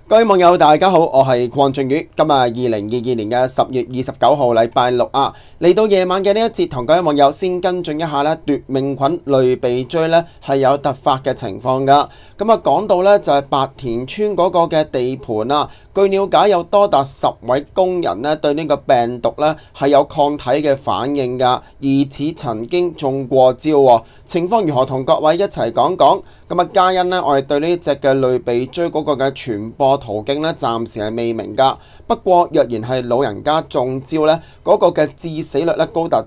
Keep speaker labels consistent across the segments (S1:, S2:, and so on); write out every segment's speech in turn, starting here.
S1: 各位網友大家好，我係鄺俊宇。今日係2022年嘅10月29號禮拜六啊，嚟到夜晚嘅呢一節，同各位網友先跟進一下呢奪命菌類鼻疽呢係有突發嘅情況噶。咁啊講到呢就係白田村嗰個嘅地盤啊，據了解有多達10位工人呢對呢個病毒呢係有抗體嘅反應噶，疑似曾經中過招喎。情況如何，同各位一齊講講。咁啊，皆因呢，我哋對呢隻嘅類鼻疽嗰個嘅傳播途徑呢，暫時係未明㗎。不過，若然係老人家中招呢，嗰個嘅致死率呢高達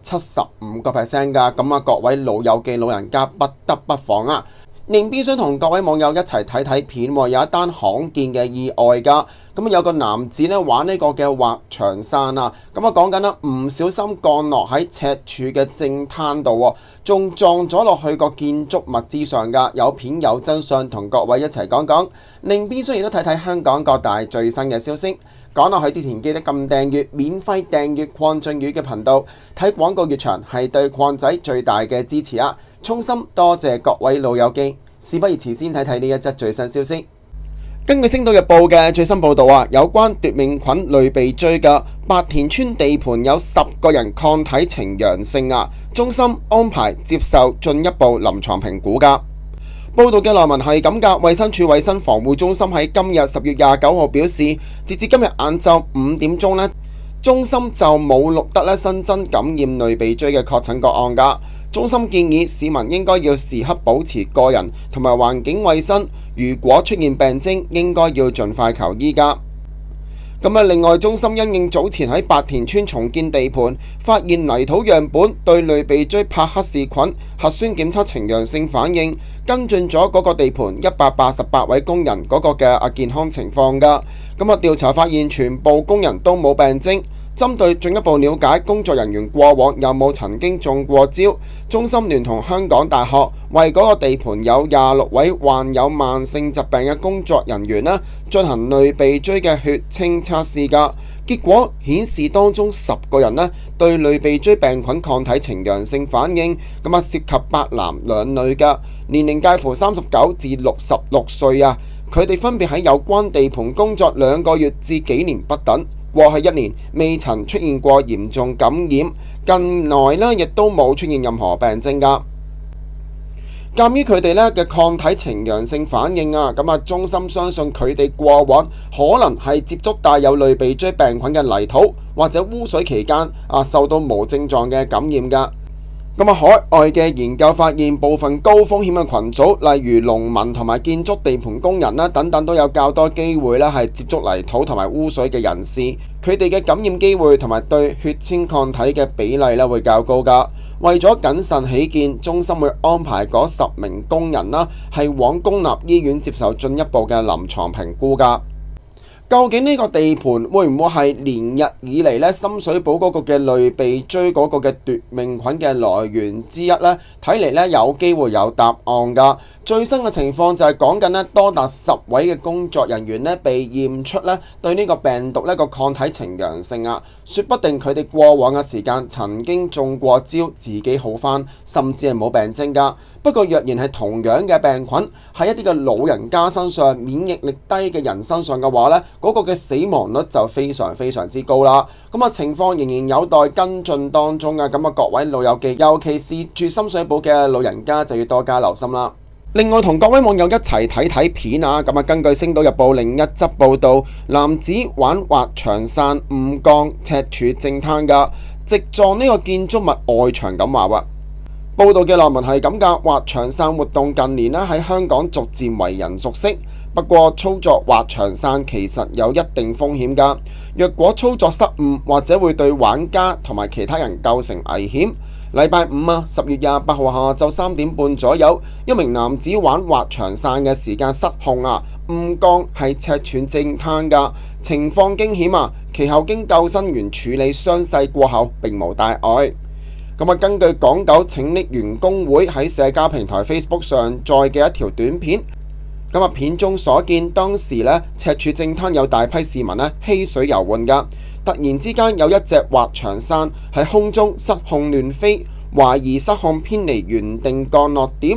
S1: 75%㗎。咁啊，各位老友記老人家不得不防啊！另必須同各位網友一齊睇睇片喎，有一單罕見嘅意外㗎。咁有個男子呢玩呢個嘅滑翔傘啊，咁啊講緊啦，唔小心降落喺赤柱嘅正灘度，仲撞咗落去個建築物之上㗎。有片有真相，同各位一齊講講。另必須亦都睇睇香港各大最新嘅消息。講落去之前，記得撳訂閱，免費訂閱鄺俊宇嘅頻道。睇廣告越長，係對鄺仔最大嘅支持啊！衷心多謝各位老友記。事不宜遲，先睇睇呢一則最新消息。根據《星島日報》嘅最新報導啊，有關奪命菌類鼻疽嘅白田村地盤有10個人抗體呈陽性啊，中心安排接受進一步臨床評估㗎。報道嘅內文係咁㗎，衛生署衛生防護中心喺今日10月29號表示，截至今日晏晝5點鐘呢，中心就冇錄得新增感染類鼻疽嘅確診個案㗎。中心建議市民應該要時刻保持個人同埋環境衛生，如果出現病徵，應該要盡快求醫㗎。另外中心因應早前喺白田村重建地盤發現泥土樣本對類鼻疽帕克氏菌核酸檢測呈陽性反應，跟進咗嗰個地盤188位工人嗰個嘅健康情況㗎。調查發現全部工人都冇病徵。針對進一步了解工作人員過往有冇曾經中過招，中心聯同香港大學為嗰個地盤有26位患有慢性疾病嘅工作人員進行類鼻疽嘅血清測試㗎，結果顯示當中10個人對類鼻疽病菌抗體呈陽性反應，涉及8男2女㗎，年齡介乎39至66歲啊，佢哋分別喺有關地盤工作2個月至幾年不等。過去1年未曾出現過嚴重感染，近來亦都冇出現任何病徵㗎。鑑於佢哋嘅抗體呈陽性反應啊，中心相信佢哋過往可能係接觸帶有類鼻疽病菌嘅泥土或者污水期間受到無症狀嘅感染㗎。海外嘅研究發現，部分高風險嘅群組，例如農民同埋建築地盤工人等等，都有較多機會係接觸泥土同埋污水嘅人士，佢哋嘅感染機會同埋對血清抗體嘅比例會較高㗎。為咗謹慎起見，中心會安排嗰10名工人係往公立醫院接受進一步嘅臨床評估㗎。究竟呢個地盤會唔會係連日以嚟深水埗嗰個嘅類鼻疽嗰個嘅奪命菌嘅來源之一呢？睇嚟有機會有答案㗎。最新嘅情況就係講緊多達10位嘅工作人員被驗出對呢個病毒個抗體呈陽性啊，說不定佢哋過往嘅時間曾經中過招，自己好返，甚至係冇病徵㗎。不過若然係同樣嘅病菌喺一啲嘅老人家身上、免疫力低嘅人身上嘅話呢，嗰個嘅死亡率就非常之高啦。情況仍然有待跟進當中啊。各位老友記，尤其是住深水埗嘅老人家就要多加留心啦。另外同各位網友一齊睇睇片啊。根據《星島日報》另一則報道，男子玩滑翔傘誤降赤柱正灘㗎，直撞呢個建築物外牆咁話喎。報道嘅內文係咁㗎，滑翔傘活動近年喺香港逐漸為人熟悉，不過操作滑翔傘其實有一定風險㗎。若果操作失誤，或者會對玩家同埋其他人構成危險。禮拜五10月28號下晝3點半左右，一名男子玩滑翔傘嘅時間失控誤降喺赤柱正灘㗎，情況驚險啊！其後經救生員處理傷勢過後並無大礙。根據港九拯溺員工會喺社交平台 Facebook 上載嘅一條短片，片中所見當時赤柱正灘有大批市民嬉水遊玩㗎，突然之間有一隻滑翔傘喺空中失控亂飛，懷疑失控偏離原定降落點，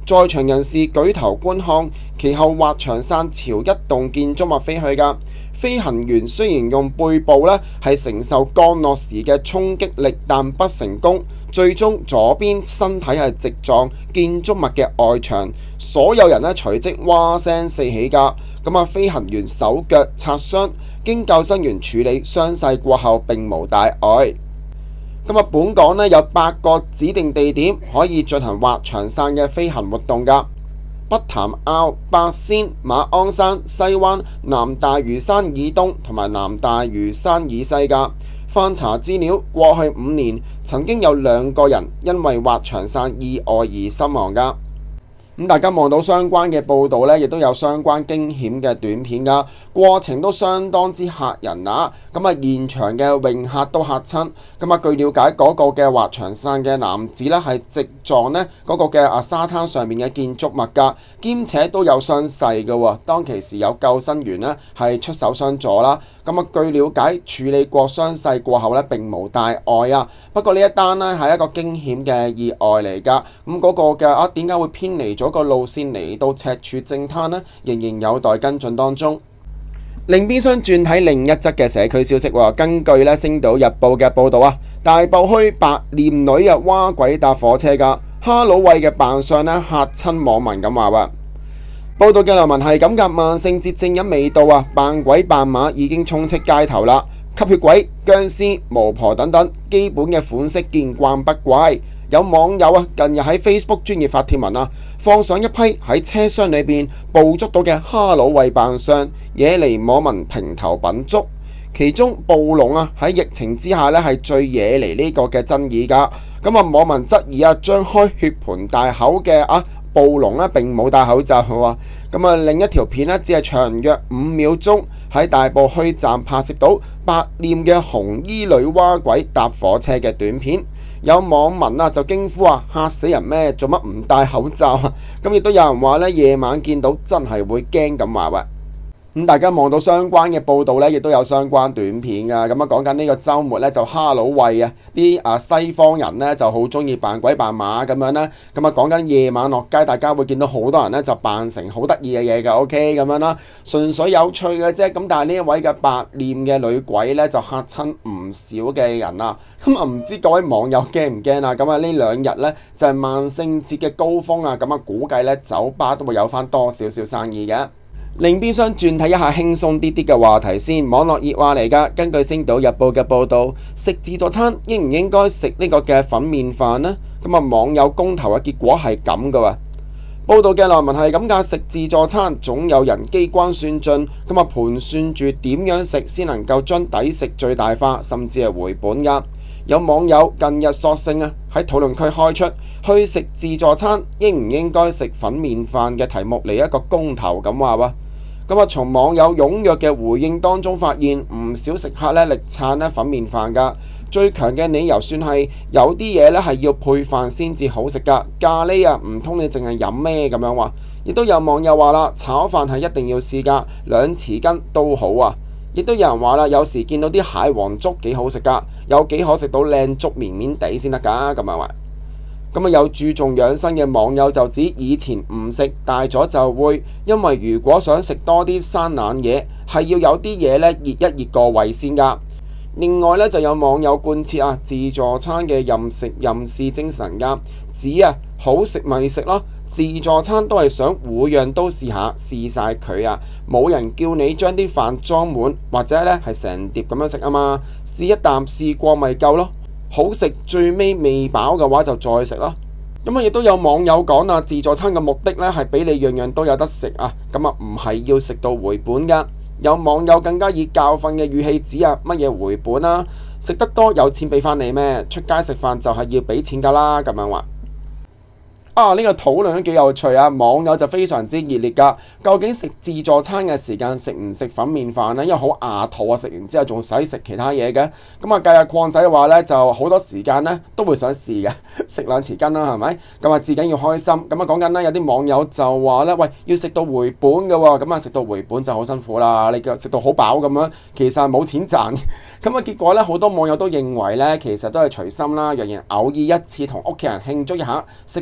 S1: 在場人士舉頭觀看，其後滑翔傘朝一棟建築物飛去㗎。飛行員雖然用背部咧係承受降落時嘅衝擊力，但不成功。最終左邊身體係直撞建築物嘅外牆，所有人咧隨即嘩聲四起㗎。飛行員手腳擦傷，經救生員處理傷勢過後並無大礙。本港咧有8個指定地點可以進行滑翔傘嘅飛行活動㗎。北潭坳、八仙、馬鞍山、西灣、南大嶼山以東同埋南大嶼山以西㗎。翻查資料，過去5年曾經有2個人因為滑翔傘意外而身亡㗎。大家望到相關嘅報道呢，亦都有相關驚險嘅短片㗎，過程都相當之嚇人啊！現場嘅泳客都嚇親。據了解，嗰個嘅滑翔傘嘅男子呢係直撞呢嗰個嘅沙灘上面嘅建築物㗎，兼且都有傷勢嘅喎。當其時有救生員呢係出手相助啦。據了解，處理過傷勢過後呢並無大礙啊。不過呢一單呢係一個驚險嘅意外嚟㗎。嗰個嘅點解會偏離咗個路線嚟到赤柱正灘呢？仍然有待跟進當中。另邊廂轉睇另一則嘅社區消息喎，根據《星島日報》嘅報導啊，大埔墟白臉女蛙鬼搭火車㗎，哈佬喂嘅扮相呢嚇親網民咁話喎。報道嘅內文係咁㗎，萬聖節正日未到啊，扮鬼扮馬已經充斥街頭啦，吸血鬼、僵屍、巫婆等等，基本嘅款式見慣不怪。有網友近日喺 Facebook 專頁發帖文放上一批喺車廂裏邊捕捉到嘅哈佬喂扮相，惹嚟網民評頭品足。其中暴龍喺疫情之下呢係最惹嚟呢個嘅爭議㗎。網民質疑張開血盆大口嘅暴龍呢並冇戴口罩喎。另一條片呢只係長約5秒鐘，喺大埔墟站拍攝到白臉嘅紅衣女蛙鬼搭火車嘅短片。有網民就驚呼嚇死人咩？做乜唔戴口罩啊？亦都有人話呢夜晚見到真係會驚咁話喎。大家望到相關嘅報道呢，亦都有相關短片㗎。講緊呢個週末呢，就哈佬喂啲西方人呢就好中意扮鬼扮馬咁樣啦。講緊夜晚落街，大家會見到好多人呢就扮成好得意嘅嘢㗎。OK 咁樣啦，純粹有趣嘅啫。但係呢一位嘅白臉嘅女鬼呢，就嚇親唔少嘅人啊。唔知各位網友驚唔驚啊？呢2日呢，就係萬聖節嘅高峰啊。估計呢，酒吧都會有翻多少少生意嘅。另邊廂轉睇一下輕鬆啲嘅話題先，網絡熱話嚟㗎。根據《星島日報》嘅報導，食自助餐應唔應該食呢個嘅粉麵飯呢？網友公投嘅結果係咁嘅喎。報導嘅內文係咁㗎，食自助餐總有人機關算盡，盤算住點樣食先能夠將抵食最大化，甚至係回本㗎。有網友近日索性喺討論區開出去食自助餐應唔應該食粉麵飯嘅題目嚟一個公投咁話喎。從網友踴躍嘅回應當中發現，唔少食客力撐粉麵飯㗎。最強嘅理由算係有啲嘢係要配飯先至好食㗎，咖喱唔通你淨係飲咩咁樣話？亦都有網友話啦，炒飯係一定要試㗎，2匙羹都好啊。亦都有人話啦，有時見到啲蟹黃粥幾好食㗎，有幾可食到靚粥綿綿地先得㗎咁樣話。有注重養生嘅網友就指以前唔食，大咗就會，因為如果想食多啲生冷嘢，係要有啲嘢熱一熱個胃先㗎。另外就有網友貫徹自助餐嘅任食任試精神㗎，指好食咪食咯，自助餐都係想每樣都試下，試晒佢冇人叫你將啲飯裝滿或者係成碟咁樣食啊嘛，試一啖試過咪夠咯。好食最尾未飽嘅話就再食咯。亦都有網友講自助餐嘅目的係俾你樣樣都有得食唔係要食到回本㗎。有網友更加以教訓嘅語氣指乜嘢回本啊？食得多有錢俾翻你咩？出街食飯就係要俾錢㗎啦咁樣話。呢個討論都幾有趣網友就非常之熱烈㗎。究竟食自助餐嘅時間食唔食粉麵飯呢？因為好牙肚食完之後仲使食其他嘢嘅。計下礦仔話呢，就好多時間呢都會想試嘅，食2匙羹啦，係咪？至緊要開心。講緊呢，有啲網友就話呢，喂，要食到回本嘅喎。食到回本就好辛苦啦。你食到好飽咁樣，其實係冇錢賺。結果呢，好多網友都認為呢，其實都係隨心啦。若然偶爾一次同屋企人慶祝一下，食個自助餐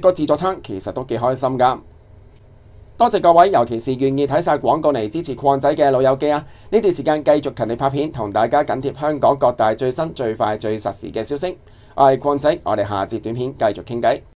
S1: 餐，其實都幾開心㗎。多謝各位，尤其是願意睇晒廣告嚟支持礦仔嘅老友記啊！呢段時間繼續勤力拍片，同大家緊貼香港各大最新、最快、最實時嘅消息。我係礦仔，我哋下節短片繼續傾偈。